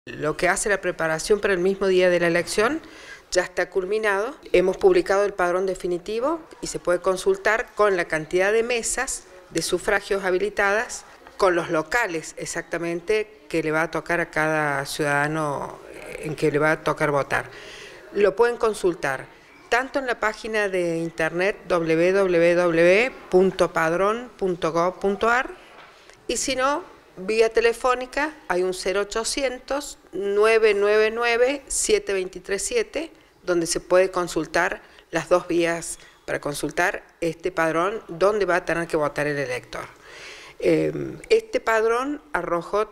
Lo que hace la preparación para el mismo día de la elección ya está culminado. Hemos publicado el padrón definitivo y se puede consultar con la cantidad de mesas de sufragios habilitadas, con los locales exactamente que le va a tocar a cada ciudadano en que le va a tocar votar. Lo pueden consultar tanto en la página de internet www.padron.gov.ar y si no, vía telefónica hay un 0800 999 7237 donde se puede consultar las dos vías para consultar este padrón donde va a tener que votar el elector. Este padrón arrojó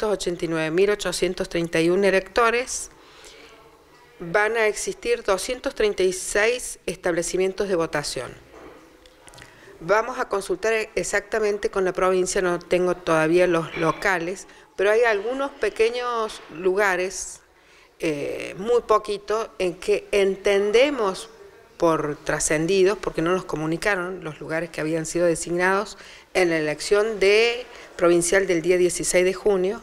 389.831 electores. Van a existir 236 establecimientos de votación. Vamos a consultar exactamente con la provincia, no tengo todavía los locales, pero hay algunos pequeños lugares, muy poquito, en que entendemos por trascendidos, porque no nos comunicaron los lugares que habían sido designados en la elección provincial del día 16 de junio,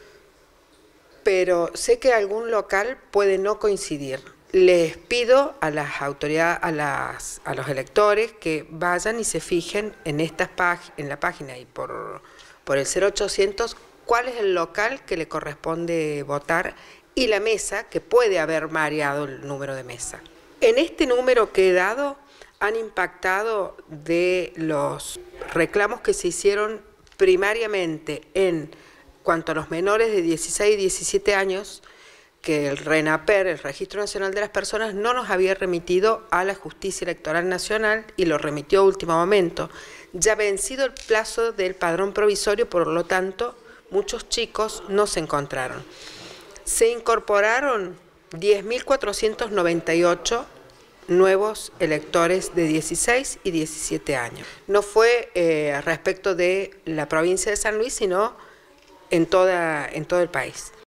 pero sé que algún local puede no coincidir. Les pido a las autoridades, a los electores que vayan y se fijen en la página y por el 0800 cuál es el local que le corresponde votar y la mesa, que puede haber variado el número de mesa. En este número que he dado han impactado de los reclamos que se hicieron primariamente en cuanto a los menores de 16 y 17 años, que el RENAPER, el Registro Nacional de las Personas, no nos había remitido a la Justicia Electoral Nacional y lo remitió a último momento. Ya vencido el plazo del padrón provisorio, por lo tanto, muchos chicos no se encontraron. Se incorporaron 10.498 nuevos electores de 16 y 17 años. No fue respecto de la provincia de San Luis, sino en todo el país.